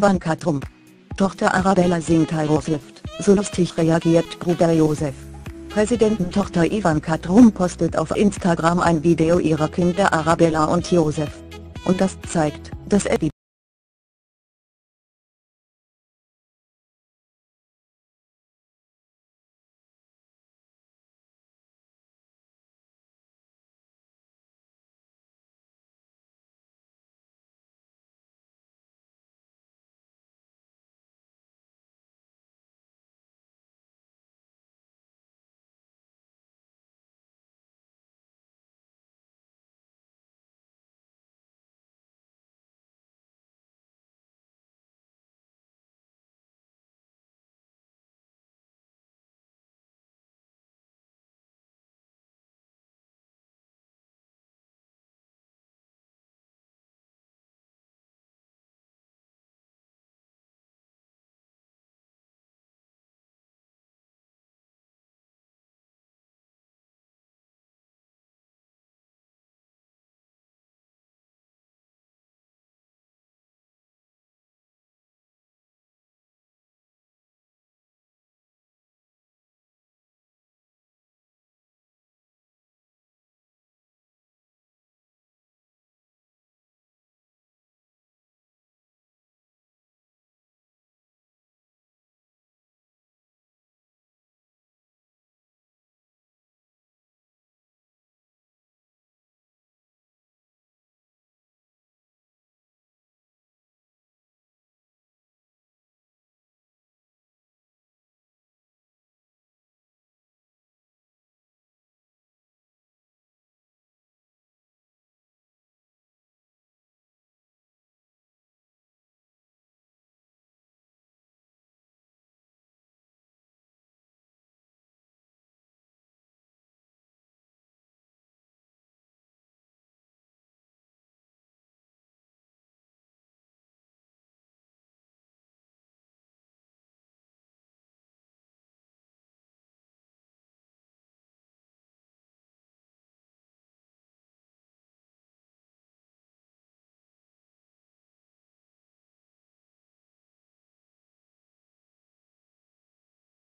Ivanka Trump. Tochter Arabella singt Taylor Swift, so lustig reagiert Bruder Josef. Präsidententochter Ivanka Trump postet auf Instagram ein Video ihrer Kinder Arabella und Josef. Und das zeigt, dass die